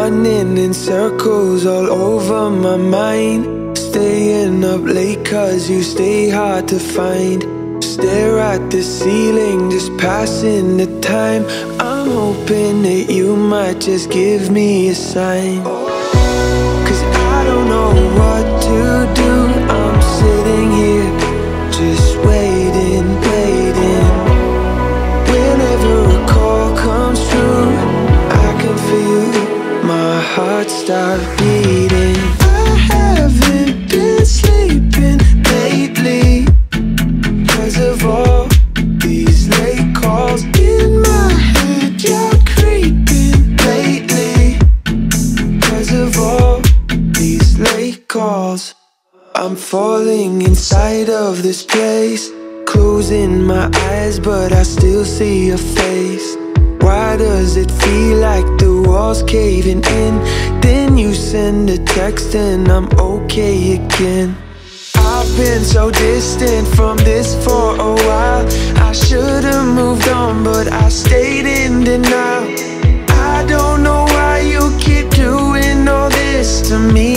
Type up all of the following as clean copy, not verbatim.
running in circles all over my mind. Staying up late cause you stay hard to find. Stare at the ceiling, just passing the time. I'm hoping that you might just give me a sign. Cause I don't know what to do. I'm sitting here just waiting, waiting. Whenever a call comes through, I can feel my heart start beating. I haven't been sleeping lately cause of all these late calls in my head. You're creeping lately cause of all these late calls. I'm falling inside of this place, closing my eyes but I still see your face. Why does it feel like the walls caving in? Then you send a text and I'm okay again. I've been so distant from this for a while. I should've moved on but I stayed in denial. I don't know why you keep doing all this to me,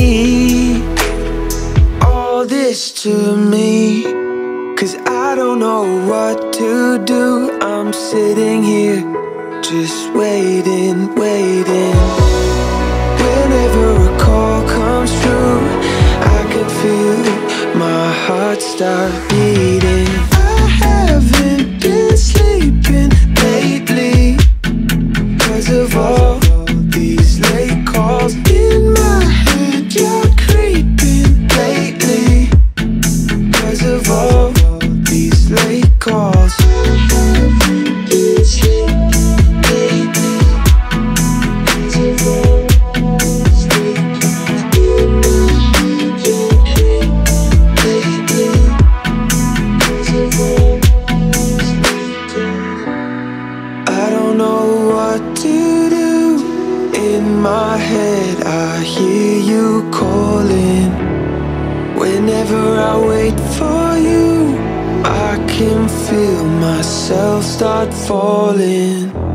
all this to me. Cause I don't know what to do. I'm sitting here just waiting, waiting. Whenever a call comes through, I can feel my heart start beating. I haven't been sleeping lately cause of all these late calls in my head. You're creeping lately cause of all these late calls. My head, I hear you calling. Whenever I wait for you, I can feel myself start falling.